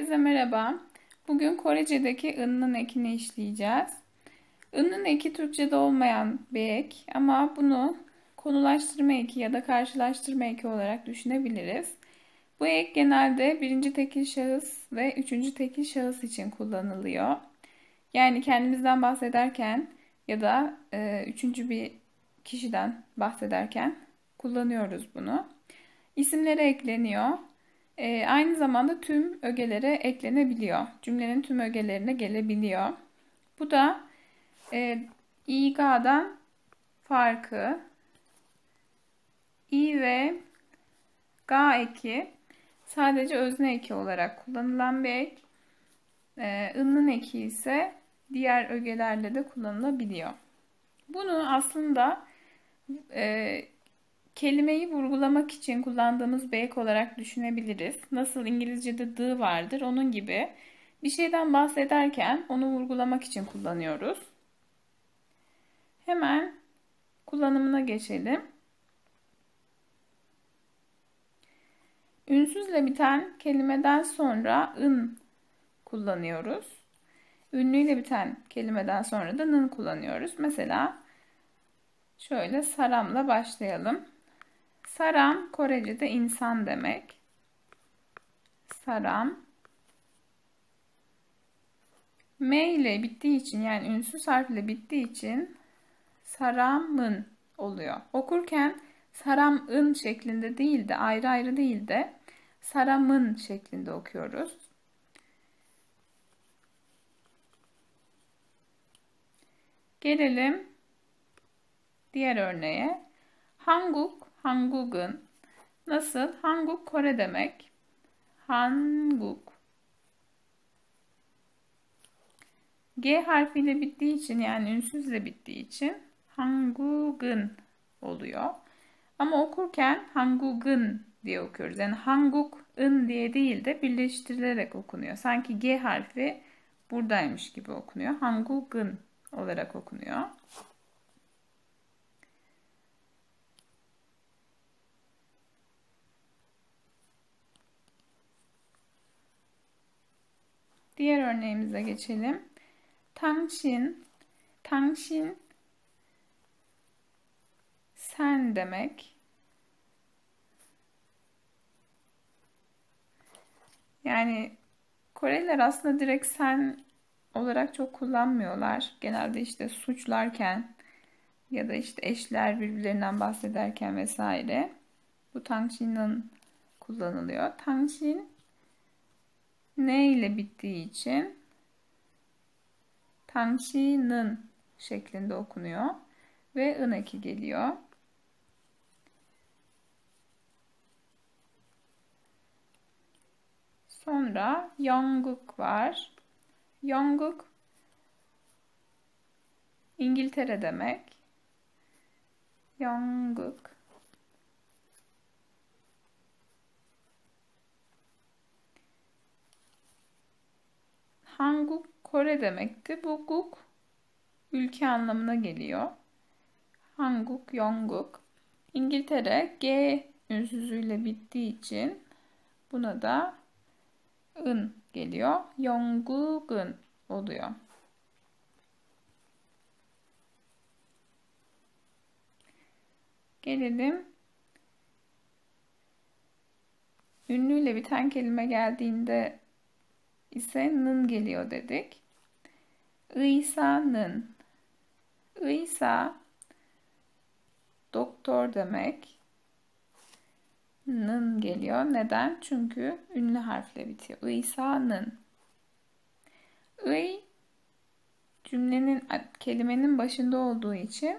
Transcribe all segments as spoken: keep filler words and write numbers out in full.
Herkese merhaba. Bugün Korece'deki ı'nın ekini işleyeceğiz. I'nın eki Türkçe'de olmayan bir ek ama bunu konulaştırma eki ya da karşılaştırma eki olarak düşünebiliriz. Bu ek genelde birinci tekil şahıs ve üçüncü tekil şahıs için kullanılıyor. Yani kendimizden bahsederken ya da e, üçüncü bir kişiden bahsederken kullanıyoruz bunu. İsimlere ekleniyor. E, aynı zamanda tüm ögelere eklenebiliyor. Cümlenin tüm ögelerine gelebiliyor. Bu da e, İGA'dan farkı. İ ve Ga eki sadece özne eki olarak kullanılan bir ek. E, ı'nın eki ise diğer ögelerle de kullanılabiliyor. Bunu aslında e, kelimeyi vurgulamak için kullandığımız bir ek olarak düşünebiliriz. Nasıl İngilizce'de the vardır, onun gibi bir şeyden bahsederken onu vurgulamak için kullanıyoruz. Hemen kullanımına geçelim. Ünsüzle biten kelimeden sonra ın kullanıyoruz. Ünlüyle biten kelimeden sonra da nın kullanıyoruz. Mesela şöyle saramla başlayalım. Saram Korece'de insan demek. Saram. M ile bittiği için, yani ünsüz harfle bittiği için saramın oluyor. Okurken saramın şeklinde değil de ayrı ayrı değil de saramın şeklinde okuyoruz. Gelelim diğer örneğe. Hanguk, Hanguk'un. Nasıl? Hanguk Kore demek. Hanguk. G harfiyle bittiği için, yani ünsüzle bittiği için Hanguk'un oluyor. Ama okurken Hanguk'un diye okuyoruz. Yani Hanguk'un diye değil de birleştirilerek okunuyor. Sanki G harfi buradaymış gibi okunuyor. Hanguk'un olarak okunuyor. Diğer örneğimize geçelim. Tangşin, tangşin sen demek. Yani Koreliler aslında direkt sen olarak çok kullanmıyorlar. Genelde işte suçlarken ya da işte eşler birbirlerinden bahsederken vesaire bu tangşinin kullanılıyor. Tangşin ne ile bittiği için tangşinin şeklinde okunuyor ve ın eki geliyor. Sonra Yongguk var. Yongguk İngiltere demek. Yongguk. Hanguk Kore demekti. Bu guk ülke anlamına geliyor. Hanguk, Yongguk. İngiltere G ünsüzüyle bittiği için buna da ın geliyor. Yongguk'un oluyor. Gelelim ünlüyle biten kelime geldiğinde ise nın geliyor dedik. İsa'nın. İsa doktor demek. Nın geliyor. Neden? Çünkü ünlü harfle bitiyor. İsa'nın. İ cümlenin, kelimenin başında olduğu için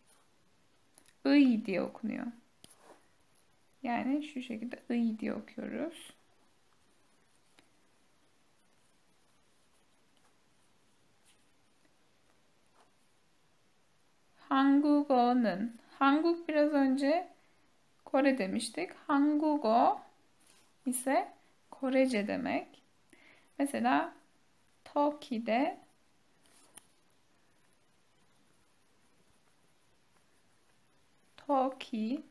İ diye okunuyor. Yani şu şekilde İ diye okuyoruz. Hangugo'nun. Hanguk biraz önce Kore demiştik. Hangugo ise Korece demek. Mesela Toki'de Toki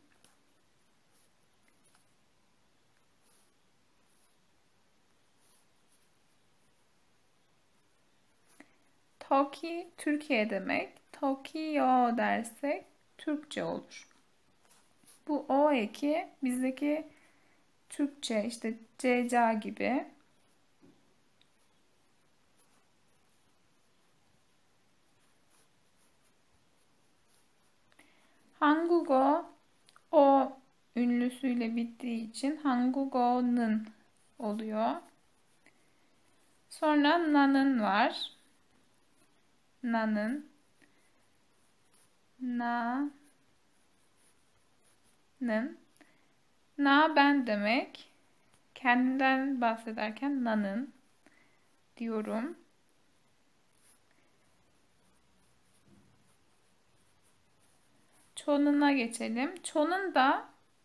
Toki Türkiye demek. Tokyo dersek Türkçe olur. Bu o eki bizdeki Türkçe işte ceca gibi. Hangugo o ünlüsüyle bittiği için Hangugo'nun oluyor. Sonra na'nın var. Na'nın. Na'nın. Na ben demek. Kendimden bahsederken na'nın diyorum. Çonuna geçelim. Çonun da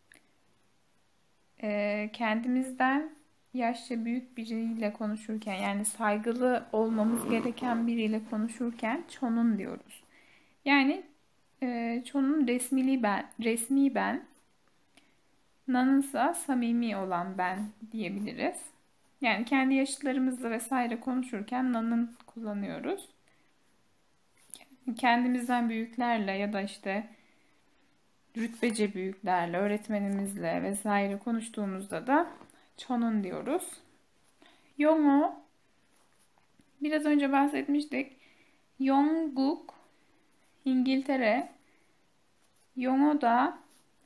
e, kendimizden yaşça büyük biriyle konuşurken yani saygılı olmamız gereken biriyle konuşurken çonun diyoruz. Yani e, çonun resmili ben, resmi ben, nanınsa samimi olan ben diyebiliriz. Yani kendi yaşıtlarımızla vesaire konuşurken nanın kullanıyoruz. Kendimizden büyüklerle ya da işte rütbece büyüklerle, öğretmenimizle vesaire konuştuğumuzda da çonun diyoruz. Yongo, biraz önce bahsetmiştik. Yongguk, İngiltere. Yongo da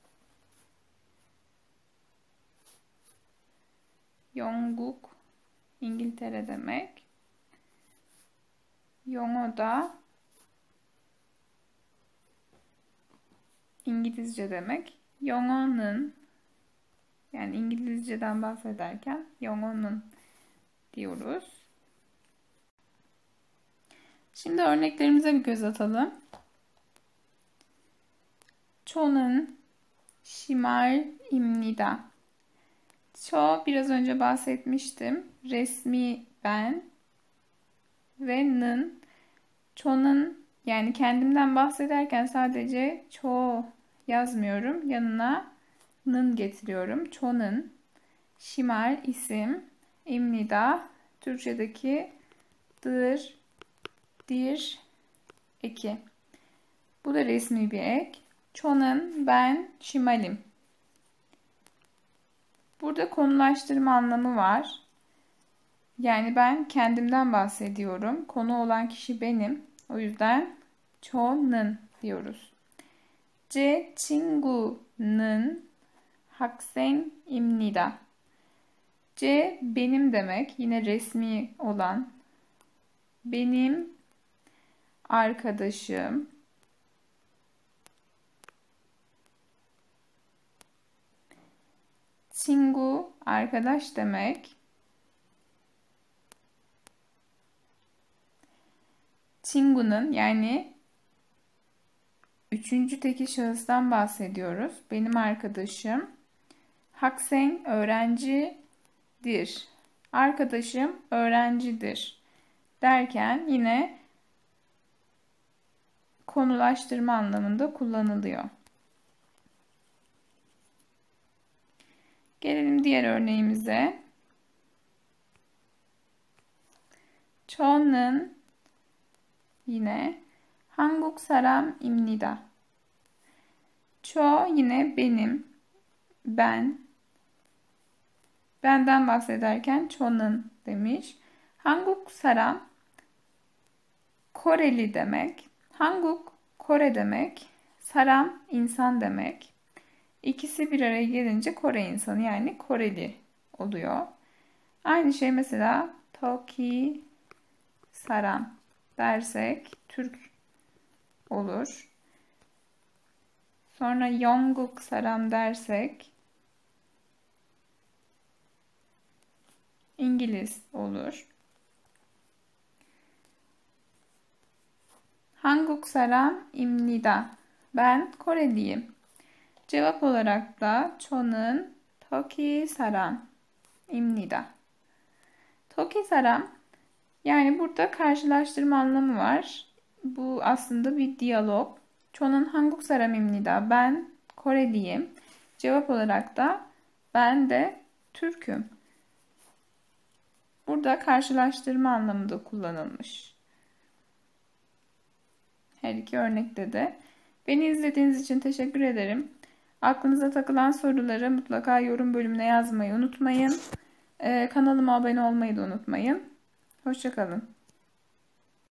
Yongguk, İngiltere demek. Yongo da İngilizce demek. Yongo'nun yani İngilizceden bahsederken Yongo'nun diyoruz. Şimdi örneklerimize bir göz atalım. 초는 심할입니다. Ço biraz önce bahsetmiştim. Resmi ben ve nın. Ço'nun yani kendimden bahsederken sadece ço yazmıyorum. Yanına nın getiriyorum. ço'nun. Şimal isim. İmnida Türkçedeki dır, dir eki. Bu da resmi bir ek. ço'nun ben şimalim. Burada konulaştırma anlamı var. Yani ben kendimden bahsediyorum. Konu olan kişi benim. O yüzden ço'nun diyoruz. 제 친구는 학생입니다. C benim demek. Yine resmi olan. Benim arkadaşım. 친구 arkadaş demek. 친구는 yani üçüncü tekil şahıstan bahsediyoruz. Benim arkadaşım. 학생 öğrencidir. Arkadaşım öğrencidir. Derken yine konulaştırma anlamında kullanılıyor. Gelelim diğer örneğimize. 저는 yine 한국 사람입니다. 저 yine benim, ben. Benden bahsederken 저는 demiş. 한국 사람 Koreli demek. 한국 Kore demek. Saram insan demek. İkisi bir araya gelince Kore insanı yani Koreli oluyor. Aynı şey mesela Toki Saram dersek Türk olur. Sonra Yongguk Saram dersek İngiliz olur. Hanguk saram입니다. Ben Koreliyim. Cevap olarak da ço'nun Toki saram입니다. Toki saram yani burada karşılaştırma anlamı var. Bu aslında bir diyalog. ço'nun 한국 사람입니다. Ben Koreliyim. Cevap olarak da ben de Türk'üm. Burada karşılaştırma anlamında kullanılmış. Her iki örnekte de. Beni izlediğiniz için teşekkür ederim. Aklınıza takılan soruları mutlaka yorum bölümüne yazmayı unutmayın. Ee, kanalıma abone olmayı da unutmayın. Hoşça kalın.